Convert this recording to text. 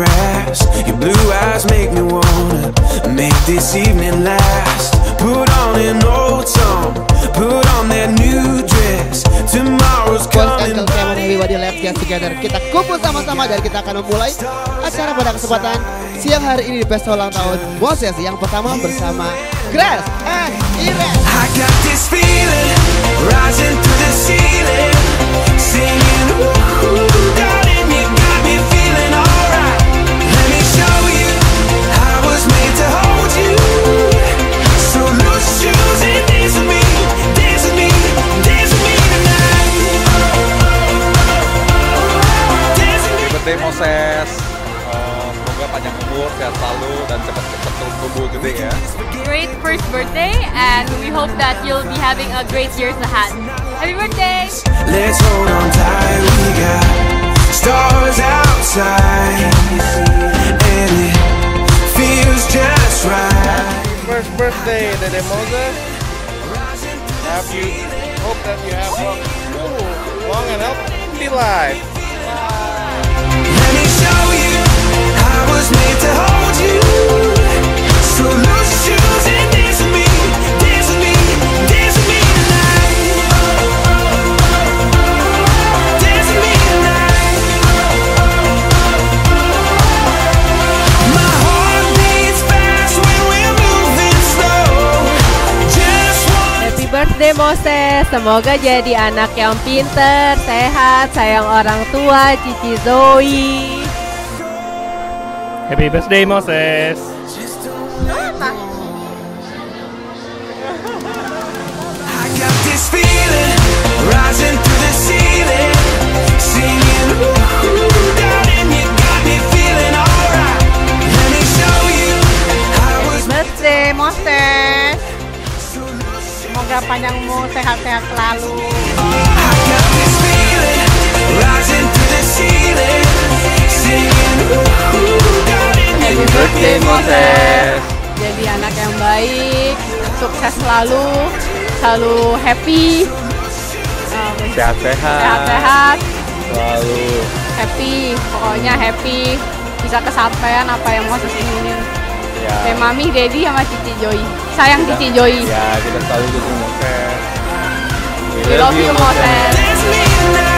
past. Your blue eyes make me wanna make this evening last. Put on an old song, put on that new dress. Tomorrow's coming. Let's get together. Kita kumpul sama-sama dan kita akan memulai acara pada kesempatan siang hari ini di pesta ulang tahun Moses yang pertama bersama Grace and Iren. I got this feeling rising through the ceiling, singing ooh, darling, you got me feeling alright. Let me show you I was made to hold you. So loose shoes and dance with me, dance with me, dance with me tonight. Dance with me. Birthday Moses, semoga panjang umur, sehat selalu dan cepat-cepat tumbuh gede ya. Great first birthday, and we hope that you'll be having a great years ahead. Happy birthday! Let's hold on tight, we got stars outside, and it feels just right. First birthday, Dede Moses. Hope that you have long and healthy life. Let me show you I was made to hold you. So loose shoes and dance with me, dance with me, dance with me tonight. Dance with me tonight. My heart beats fast when we're moving slow. Just one. Happy birthday Moses, semoga jadi anak yang pinter, sehat, sayang orang tua, Cici Zoe. Happy birthday Moses. I got this feeling rising through the ceiling, singing ooh, darling, you got me feeling alright. Let me show you I was Birthday Moses, semoga panjang umur, sehat-sehat selalu. I got this feeling rising through the ceiling, singing ooh, darling, Happy birthday Moses. Jadi anak yang baik, sukses selalu, selalu happy, sehat-sehat, Selalu happy, pokoknya happy, bisa kesampaian apa yang Moses inginin. ya. Kayak Mami, Daddy, sama Cici Joy. Sayang Cici Joy. Ya, kita selalu dukung Moses. We love you Moses. dance with me tonight.